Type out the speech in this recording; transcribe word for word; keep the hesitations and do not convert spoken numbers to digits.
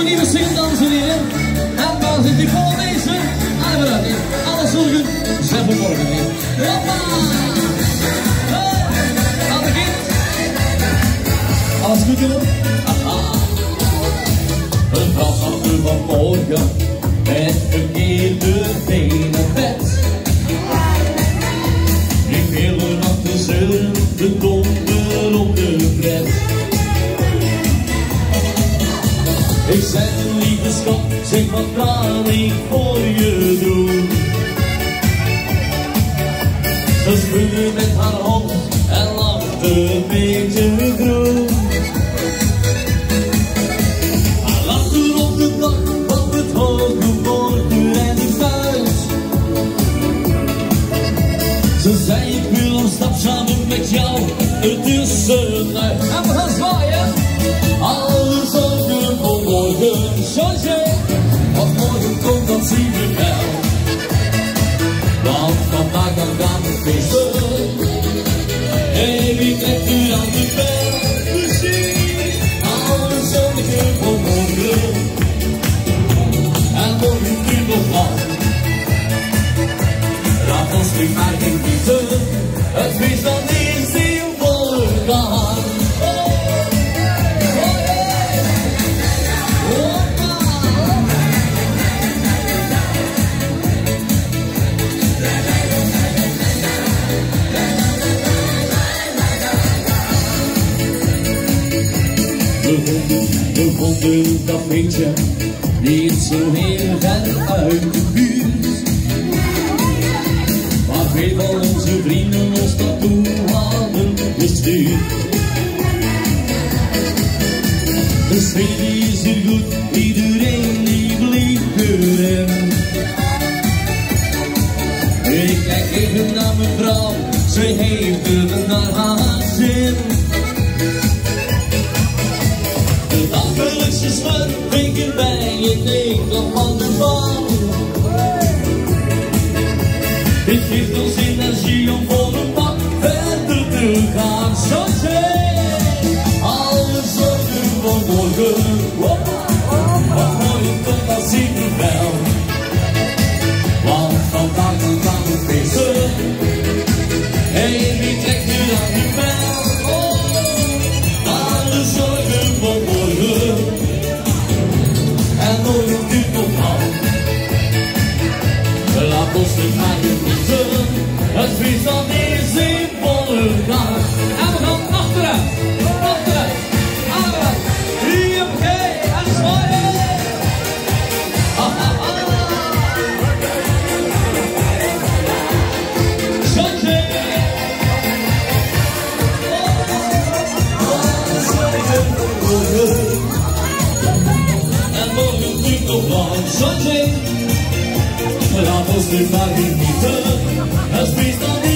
een nieuwe single, dames en heren. En dan zit die voor deze. En we gaan niet. Alle zorgen zijn voor morgen niet. Hoppa! Aan het begin. Alles goed, jongen? Een brandstapje van morgen. Met verkeerde benen bed. Ik wil er achter zeuren, de donder op de pret. Ik zeg een lieve schat, zeg wat kan ik voor je doen? Ze schudde met haar hand en lachte een beetje groen. Haar lachte op de dag, op het hoge morgen en ik thuis. Ze zei ik wil een stap samen met jou ertussenuit. En we gaan zwaaien. Alle zorgen voor morgen, George. Want morgen komt, dat zien we wel. Want vandaag dan gaan we feesten. En wie trekt u aan de bel? Muziek. Alle zorgen voor morgen. En morgen duurt nog lang. Laat ons nu maar genieten. Het feest dan is in volle gang. We vonden een cafeetje, niet zo heel ver uit de buurt. Maar twee van onze vrienden ons naartoe hadden gestuurd. De sfeer is hier goed, iedereen die bleef erin. Ik kijk even naar mijn vrouw, zij heeft er naar haar zin. De dagelijkse smur, drinken bij je nekel van de bal. Dit geeft ons energie om voor een pak verder te gaan. Zo zijn alle zorgen van morgen. Wat morgen komt, dat zien we wel. Want vandaag dan gaan we feesten. Hey, wie trekt nu aan die bel? Alle zorgen van morgen. En morgen duurt nog lang. Laat ons nu maar genieten. Het feest dan is in volle gang. En we gaan achteruit, achteruit, achteruit. Hier, oké, en zwaaien. Ha, ha, ha. Zandje. En morgen duurt nog lang. Zandje. Laat ons nu maar genieten. Het feest dan